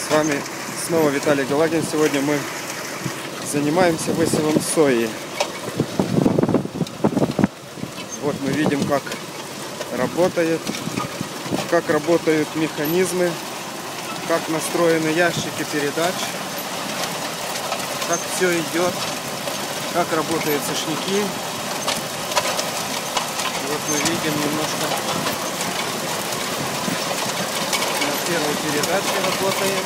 С вами снова Виталий Галагин. Сегодня мы занимаемся высевом сои. Вот мы видим, как работают механизмы, как настроены ящики передач, как все идет, как работают сошники. Вот мы видим немножко на первой передаче работаем.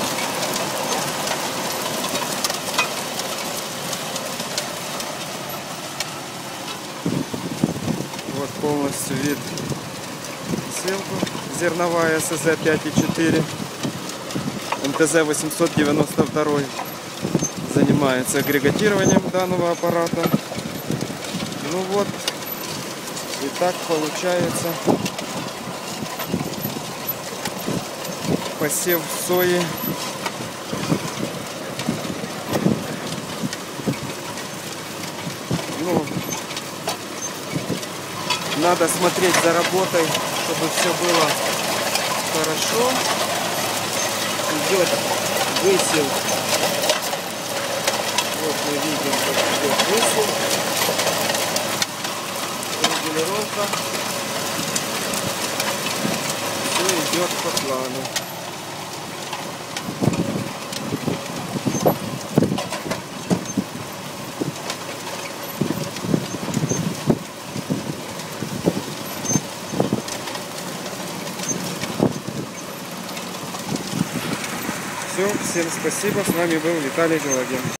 Вот полностью вид ссылку. Зерновая СЗ 5.4 МТЗ 892 занимается агрегатированием данного аппарата. Ну вот, и так получается посев сои. Ну, надо смотреть за работой, чтобы все было хорошо. Идет высев. Вот мы видим, как идет высев. Регулировка. Все идет по плану. Все, всем спасибо. С вами был Виталий Галагин.